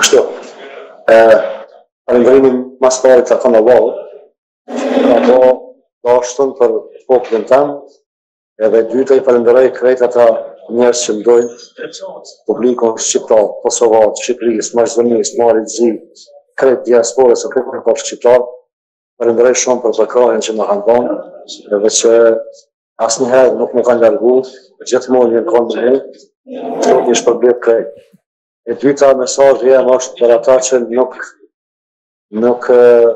Kështu, falënderimin mas pari të thonë Allahut, ka bo dashtën për popullin tëmë, edhe dyta i falenderoj krejt ata njerëz që mdojnë publikun shqiptar, Kosovar, Shqipërisë, Maqedonisë, Malit, Zi, krejt diasporës e krejt për shqiptar. Falenderoj shumë për përkrahin që më kanë dhënë, edhe që asnjëherë nuk më kanë largu, gjithmonë jeni kanë me mua, kështu i shpërblet krejt. E dyta mesazhi jam është për ata që nuk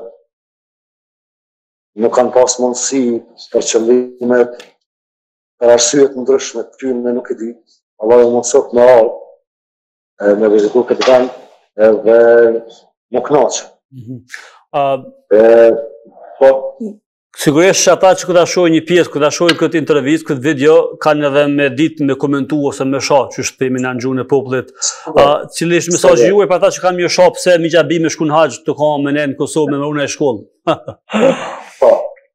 kanë pas mundësi për qëllimet, për arsyet ndryshme të tyre nuk e di. Allah ju mundësot me ardhë, me vizitu këtë vend, edhe më knaqë. Sigurisht që ata që këta shohin një pjesë, këta shohin këtë intervjist, këtë video, kanë edhe me ditë me komentu ose me shoh, që shtemi në gjuhën e popullit. Cili është mesazhi juaj për ata që kanë më shoh pse mi gjabi me shkon haxh të kanë me ne në Kosovë me unë e shkollë. Po.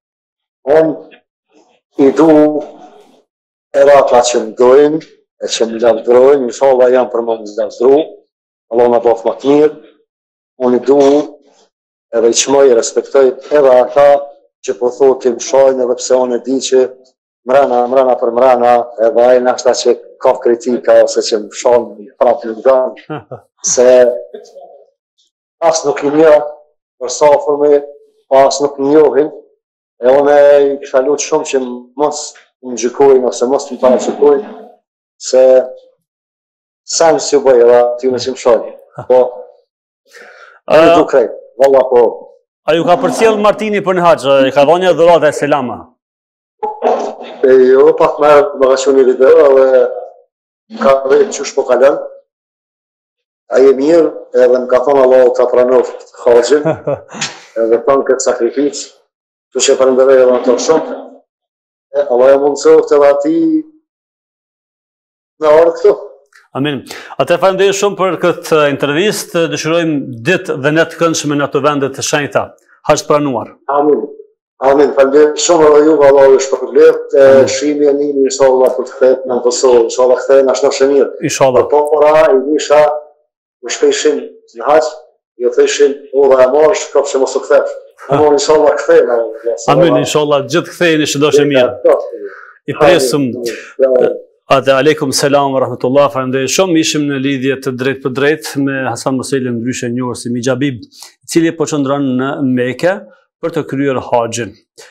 Unë i du edhe ata që më dojnë, e që më lavdrojnë, inshallah janë për më lavdru, Allah në bëf më të mirë. Unë i du edhe i qmoj i respektoj edhe ata që po thotim shojnë edhe pse unë e di që mrena për mrena edhe ajnë ashta që ka kritika ose që më shojnë prapë në gënë se as nuk i një për safër me as nuk i njohin e unë i kisha lutë shumë që mos më gjykojnë ose mos më paraqykojnë se sen si u bëj edhe aty në që më shojnë po në du krejt valla po. A ju ka përcjell Martini për në haxh, i ka dhënë dhuratë e selama? Jo, pak më ka qenë një video dhe ka vetë çush po kalon. Ai e mirë, edhe më ka thonë Allahu ta pranoft haxhin, edhe ton këtë sakrificë, tu që falenderoj edhe ato shumë. Allah e mundësoft edhe ati në orë këtu. Amin. Atë falenderoj shumë për këtë intervistë, dëshirojmë ditë dhe net të këndshme në ato vende të shenjta. Haxh pranuar. Amin. Amin. Falenderoj shumë edhe juve, Allahu ju shpërblet. Shihemi e nini inshallah për të kthehet në Kosovë, inshallah kthehen ashtu në mirë. Inshallah. Por i isha më shpejshin në haxh, jo thëshin ora e marrësh, kopse mos u kthesh. Amin inshallah kthehen. Amin inshallah gjithë ktheheni çdo që mirë. I presim. Atë aleikum selam wa rahmetullah, falenderoj shumë, ishim në lidhje të drejtë për drejtë me Hasan Moselin, ndryshe njohur si Mijabib, i cili po qëndron në Mekë për të kryer haxhin.